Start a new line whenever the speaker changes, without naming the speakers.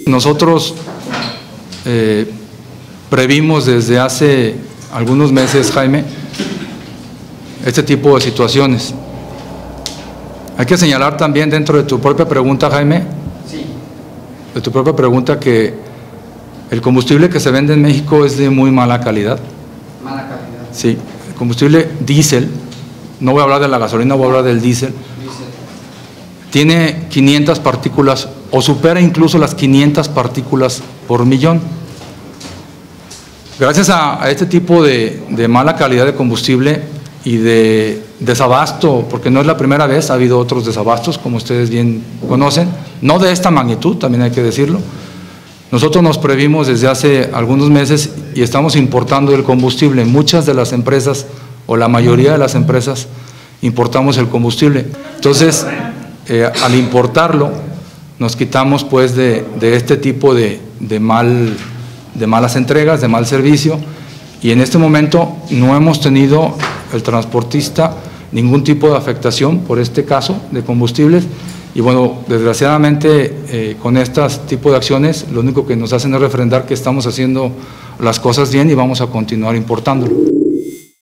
Nosotros previmos desde hace algunos meses, Jaime, este tipo de situaciones. Hay que señalar también dentro de tu propia pregunta, Jaime, de tu propia pregunta, que el combustible que se vende en México es de muy mala calidad.
Mala calidad.
Sí, el combustible diésel, no voy a hablar de la gasolina, voy a hablar del diésel, tiene 500 partículas o supera incluso las 500 partículas por millón. Gracias a este tipo de mala calidad de combustible y de desabasto, porque no es la primera vez, ha habido otros desabastos, como ustedes bien conocen, no de esta magnitud, también hay que decirlo. Nosotros nos previmos desde hace algunos meses y estamos importando el combustible. Muchas de las empresas, o la mayoría de las empresas, importamos el combustible. Entonces, al importarlo, nos quitamos pues de este tipo de malas entregas, de mal servicio, y en este momento no hemos tenido el transportista ningún tipo de afectación por este caso de combustibles. Y bueno, desgraciadamente con este tipo de acciones lo único que nos hacen es refrendar que estamos haciendo las cosas bien y vamos a continuar importándolo.